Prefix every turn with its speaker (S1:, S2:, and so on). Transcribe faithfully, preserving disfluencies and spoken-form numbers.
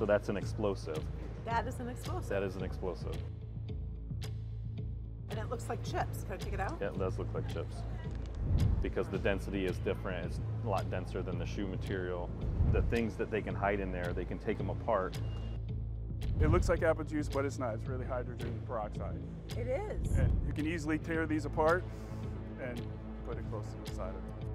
S1: So that's an explosive.
S2: That is an explosive.
S1: That is an explosive.
S2: And it looks like chips. Can I take it out?
S1: Yeah, it does look like chips. Because the density is different. It's a lot denser than the shoe material. The things that they can hide in there, they can take them apart.
S3: It looks like apple juice, but it's not. It's really hydrogen peroxide.
S2: It is.
S3: And you can easily tear these apart and put it close to the side of it.